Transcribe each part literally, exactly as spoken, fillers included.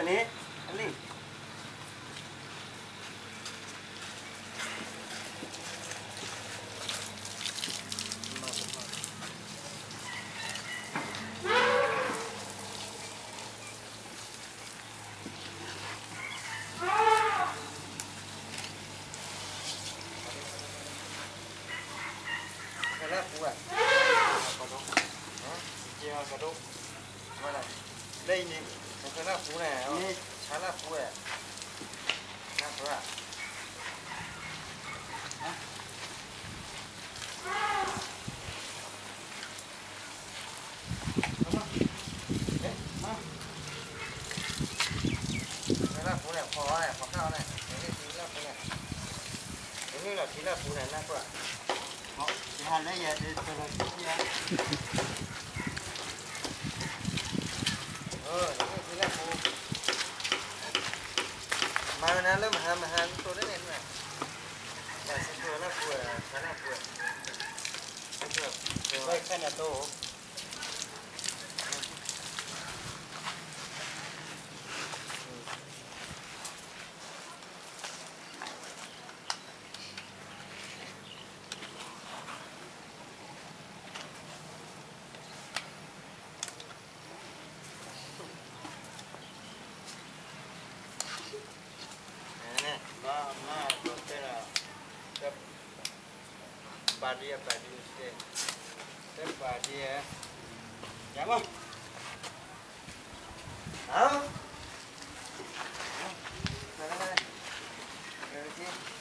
Ali, Ali. Kenapa buat? Kaduk. Hah? Dia kaduk. Mana? Đây ni, cái lá phú này, chả lá phú à? Lá phú à? Hả? Cái lá phú này khó này, khó khao này, cái này tí lá phú này, cái này là tí lá phú này lá phú à? Họ, thì hành lấy về để cho nó tí ra. Ờ, cái này tí lá phú. Mà nó lên mà hàng mà hàng tôi đến này nè. Là xin thưa lá phú à, khá lá phú à. Xin thưa. Đây cái này tô. Bà đi bà đi xe xe bà đi dạ không hả này này này rồi đi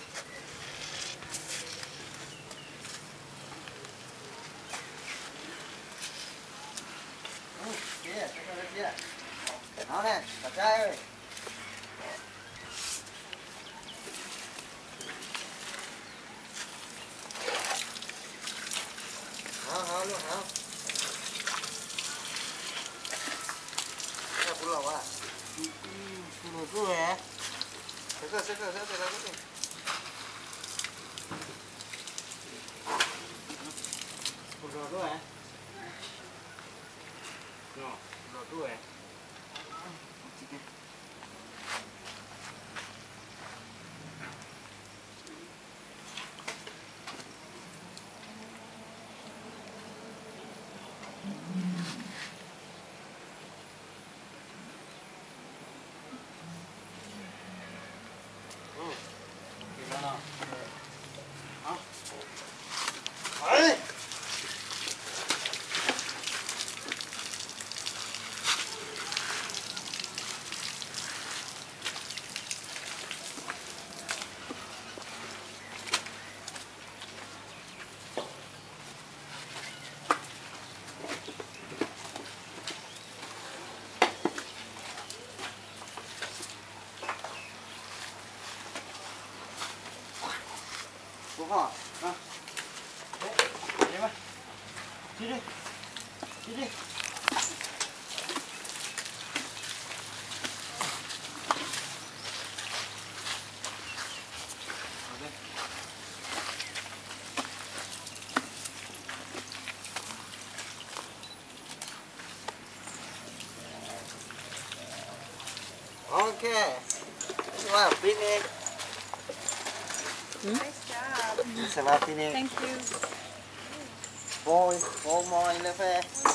ừ kia cái này kia nó này cả trai ơi hao luôn hao cái bún lẩu à bún lẩu cứ về sẽ cơ sẽ cơ sẽ cơ sẽ cơ bún lẩu cứ về no bún lẩu cứ về Bố hỏi, à, đấy, đấy mà, đi đi, đi đi. Ở đây. Okay, wow, finish. Hmm? Salatin ni. Thank you. Boy, boy mo ile fe.